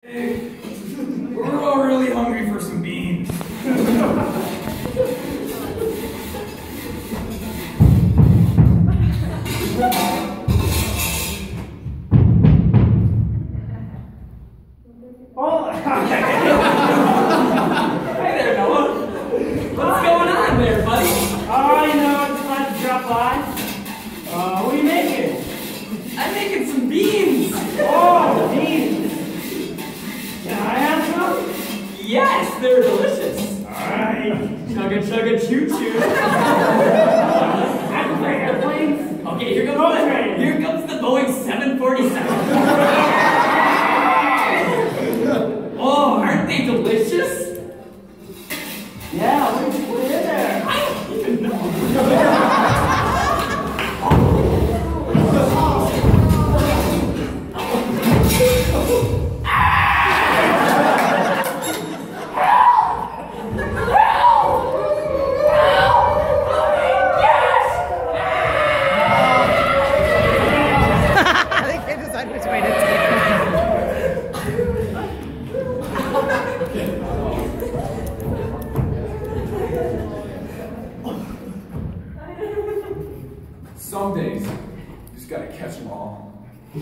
Hey, we're all really hungry for some beans. Hey there, Noah. What's going on there, buddy? Oh, you know, it's fun to drop by. What are you making? I'm making some beans. Oh, beans. Can I have some? Yes, they're delicious. Alright. Chugga chugga choo choo. I can play airplanes. Okay, here comes the Boeing 747. Oh, aren't they delicious? Yeah, what did you put in there? I don't even know. Some days, you just gotta catch them all.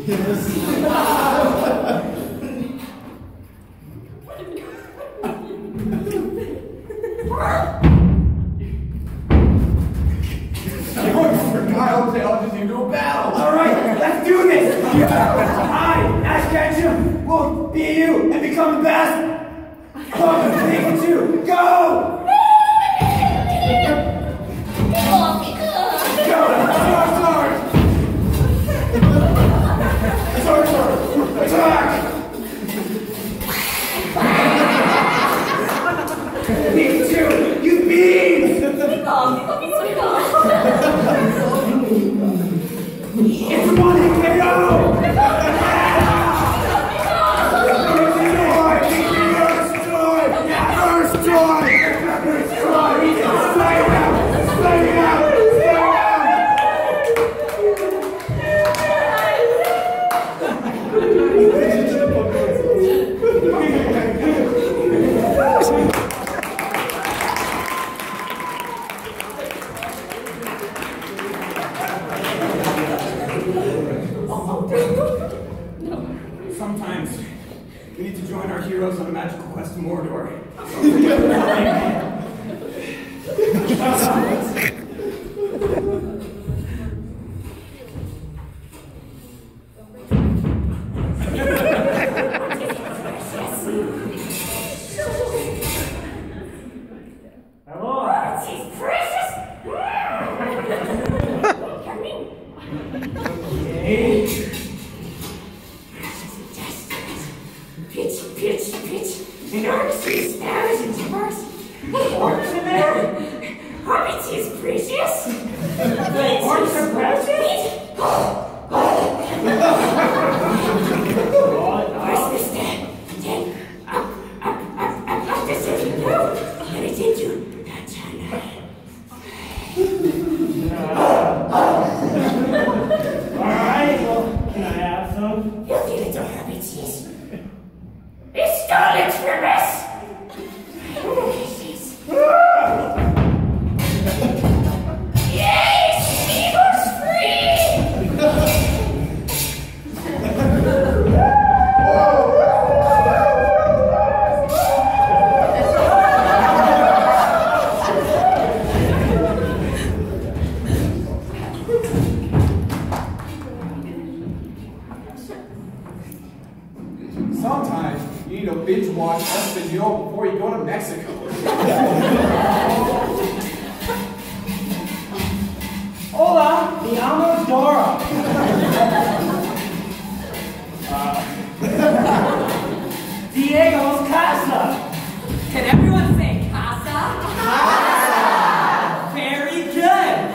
I'll challenge you to a battle. Alright, let's do this! I, Ash Ketchum, will be you and become the best! Come on, Pikachu, go! Attack! Pikachu, you beans! It's running, KO! Sometimes we need to join our heroes on a magical quest to Mordor. Enormous thousands of us. Orcs in there? Hobbits is precious. Orcs are precious? Where's the step? Then up the city. No, and it's into that Alright, well, can I have some? You little hobbits, yes. It's stolen from us! Yay! Smeagol's free! Sometimes you need to binge watch Espanol before you go to Mexico. Hola, me llamo Dora. Diego's casa. Can everyone say casa? Casa! Very good.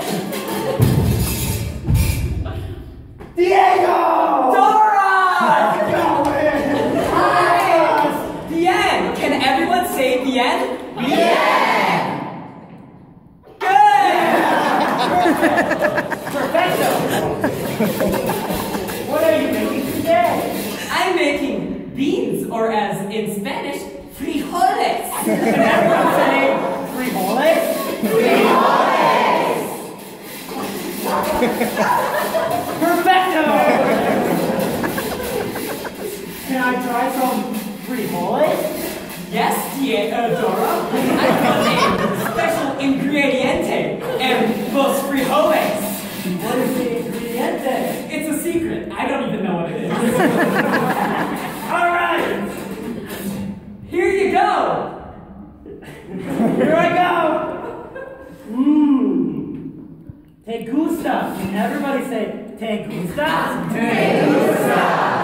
Diego! Dora! Bien! Can everyone say bien? Bien! Good! Perfecto! beans, or as in Spanish, frijoles. Can everyone say frijoles? Frijoles! Perfecto! Can I try some frijoles? Yes, Dora. I've got a special ingrediente, los frijoles. What is the ingrediente? It's a secret. I don't even know what it is. All right! Here you go. Here I go! Mmm. Te gusta. Can everybody say te gusta? Te gusta.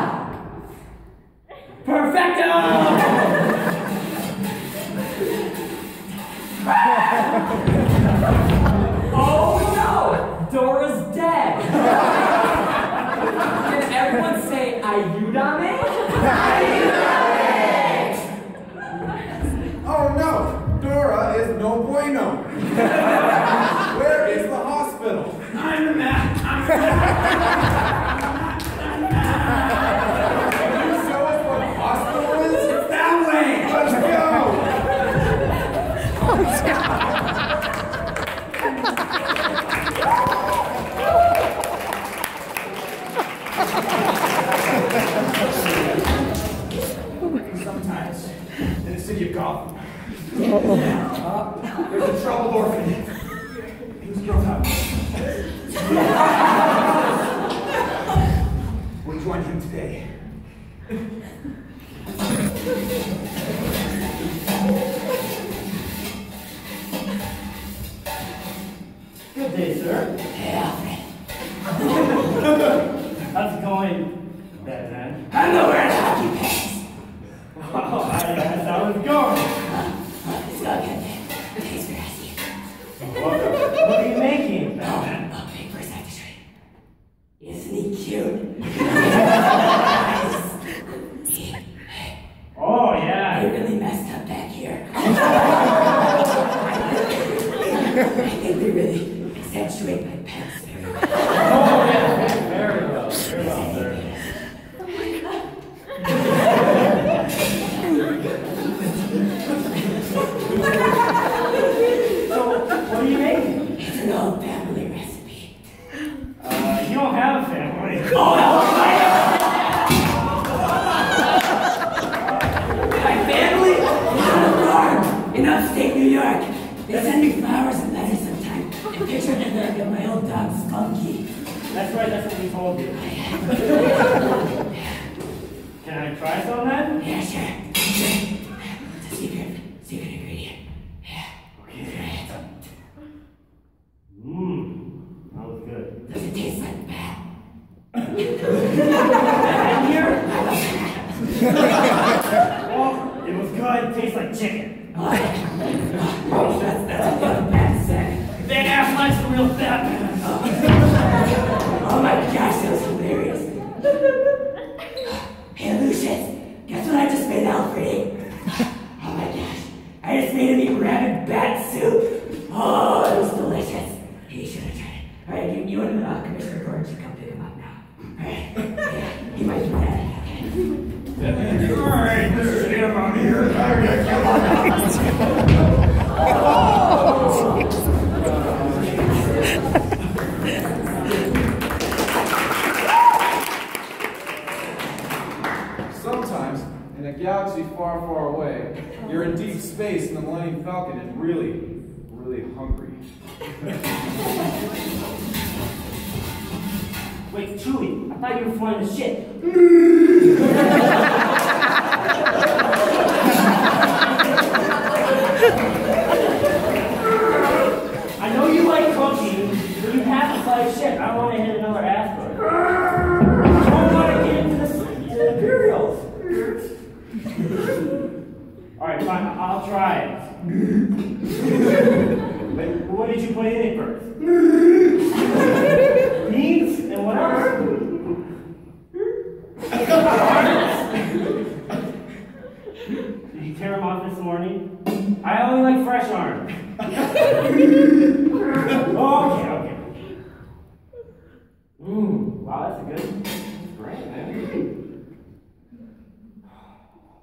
Perfecto! Oh no! Dora's dead. Can everyone say ayúdame? Ayúdame! Oh no! Dora is no bueno. Where is the hospital? I'm the man. I'm the man. Can you show us what a hospital is? That way! Let's go! Sometimes, in the city of Gotham, there's a troubled orphan who's grown up. We join him today. Good day, sir. Hey, Alfred. How's it going, Batman? I'm the wearing hockey pants. Oh, that's how it's going. It's all good. Thanks for asking. What are you making, Batman? Okay, first I have to show you. Isn't he cute? Oh, I yeah. really messed up back here. I think we really accentuate my pants very well. Oh, yeah. Very well. Very well, sir. So, what are you making? It's an old family recipe. You don't have a family. Oh, my family? On a farm in upstate New York. They send me flowers and letters sometimes. And picture of my old dog, Spunky. That's right, that's what we told you. Can I try some then? Yeah, sure. It's a secret ingredient. Yeah. Okay. That was good. Does it taste like bat? And here? Oh, it was good. It tastes like chicken. Oh, that's what the bat said. Then ask much the real Batman. Oh my gosh, that was hilarious. Hey, Lucius, guess what I just made Alfred eat? Oh my gosh, I just made him eat rabbit bat soup. Oh, it was delicious. He should have tried it. All right, you and Commissioner Gordon should come pick him up now. All right, yeah, he might do that. All right, let's get him out of here. Sometimes, in a galaxy far, far away, you're in deep space and the Millennium Falcon is really, really hungry. Wait, Chewie, I thought you were flying the ship. I know you like cooking, but you have to fly a ship. I don't want to hit another asteroid. I don't want to get into the Imperials. Alright, fine, I'll try it. Wait, what did you put in it first? Beans and what else? Did you tear them off this morning? I only like fresh arms. Okay. Wow, that's a good. That's great, man.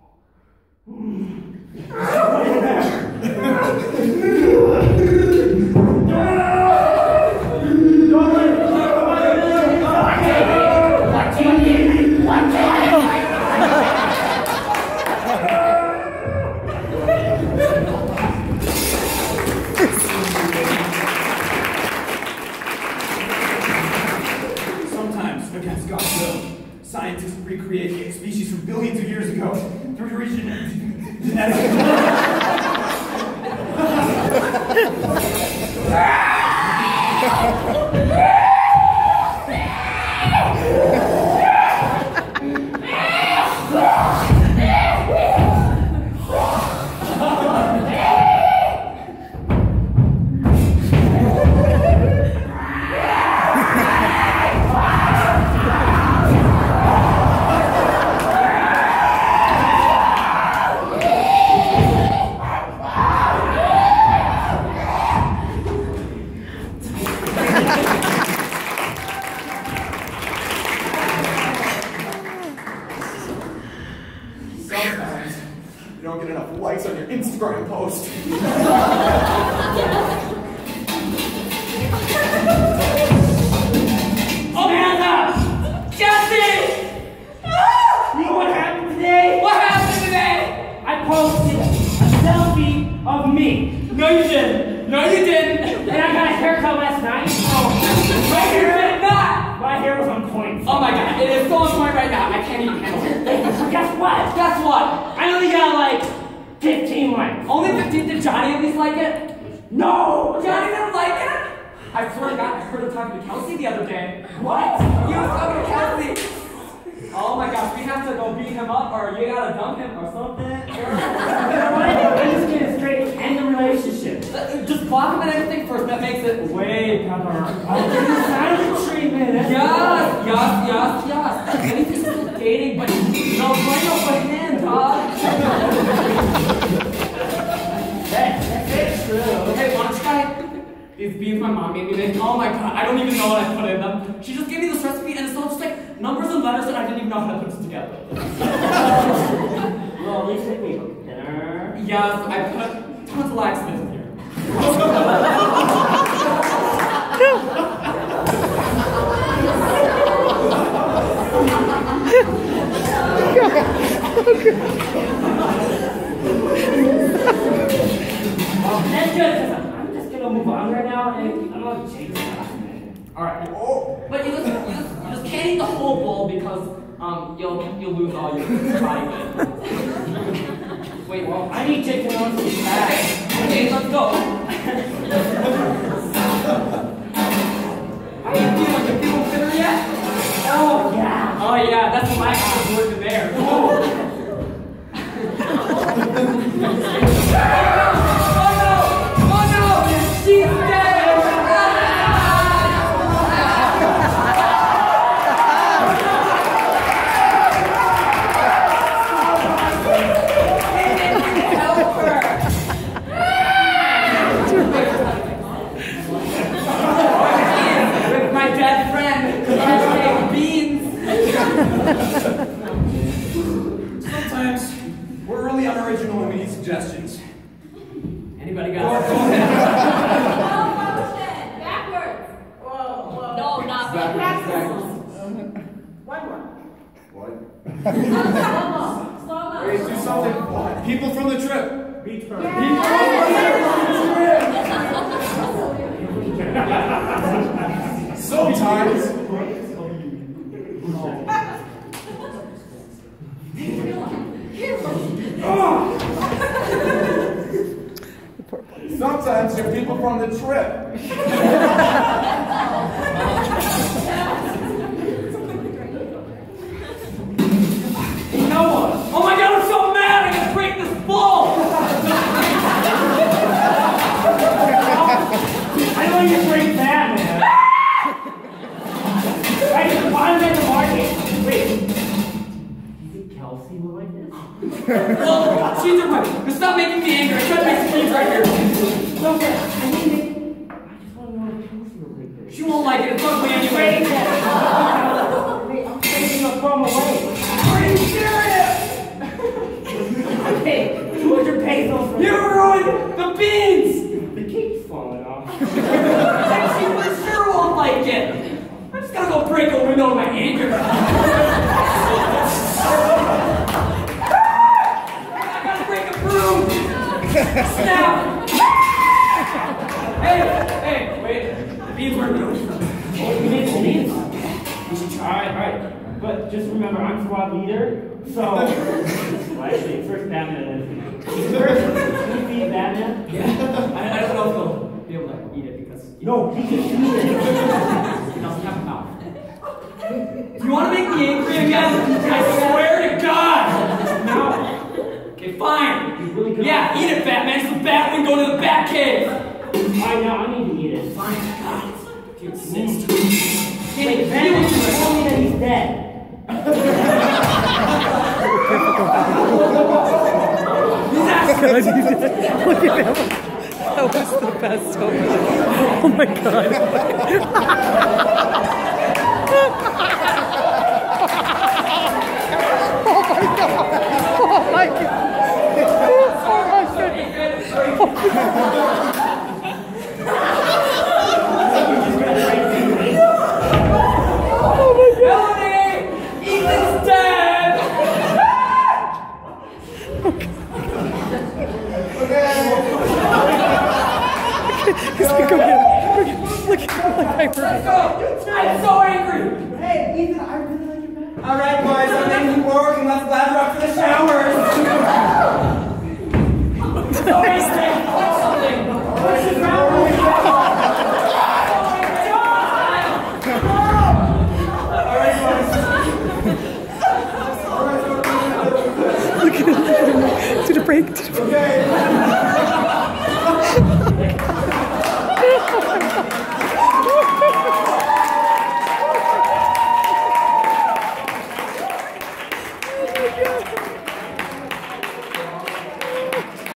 Sometimes you don't get enough likes on your Instagram post. Amanda! Jesse! You know what happened today? What happened today? I posted a selfie of me. No, you didn't. No, you didn't. And I got a haircut last night. No, you did not. My hair was on point. Oh my god, it is so on point right now. I can't even handle it. Guess what? Guess what? I only got like 15 likes. Only 15. Did Johnny at least like it? No! Johnny didn't like it? I swear to God, I heard him talking to Kelsey the other day. What? You were talking to Kelsey. Oh my gosh, we have to go beat him up or you gotta dump him or something. I'm just gonna straight end the relationship. Just block him and everything first, that makes it Wait, Pepper. I'll give you silent treatment. Yes. Anything's still dating, but no blame up for him, dog. That's true. Hey, why don't you try these beans my mom made me make? Oh my god, I don't even know what I put in them. She just gave me this recipe and it's all just like numbers and letters and I didn't even know how to put it together. Well, at least it made dinner. Yes, I put tons of laxatives in here. That's good, 'cause I'm just gonna move on right now and I'm gonna change it. Alright. But you just can't eat the whole bowl because you'll lose all your body weight. Wait, well, I need chicken on some fat. okay, let's go. How you feeling? You feeling fitter yet? Oh, yeah. Oh yeah, that's why I was working there. Oh no! She's dead! With my dead friend, beans. Sometimes we're really unoriginal when we need suggestions. Anybody got it? Backwards. Whoa. No, not Backwards. One more. What? Slow mo. Wait, do something. What? People from the trip. Beach burn. Sometimes. Sometimes you're people from the trip. No one. Oh my god, I'm so mad! I gotta break this bowl! I know you break that, man. Right, the bottom of the market. Wait. You think Kelsey will like this? Well, she's right. But stop making me angry. I'm trying to make speech right here. No, but I just want to know if Kelsey will like this. She won't like it. It's ugly anyway. Wait, I'm taking the thumb away. Are you serious? Okay, 200 pesos from You ruined the beans! the cake's falling off. She for sure won't like it. I'm just gonna go break a window in my anger. I gotta break a broom. Snap! Hey, wait. The beans were ruined. Oh, you made some beans. We should try. Alright. But just remember, I'm squad leader, so... Well, actually, first eat it because No, he can eat it. he doesn't have a mouth. Do you want to make me angry again? I swear to God! No. Okay, fine. Really good. Yeah, eat it, Batman. It's the Batman going to the Batcave. Alright, now I need to eat it. Fine. God, if you insist. Wait, Batman just told me that he's dead. Look at him. That was the best. Oh my god. Oh my god. Melanie! Ethan's dead! He's like, go get him. Look at him like I heard. I'm so angry! Hey, Ethan, I really like your bed. Alright, boys, I'm making you work and let's lather up for the showers. So angry! Something! What's the problem with that? Look at him. Did it break? Did it break? Okay.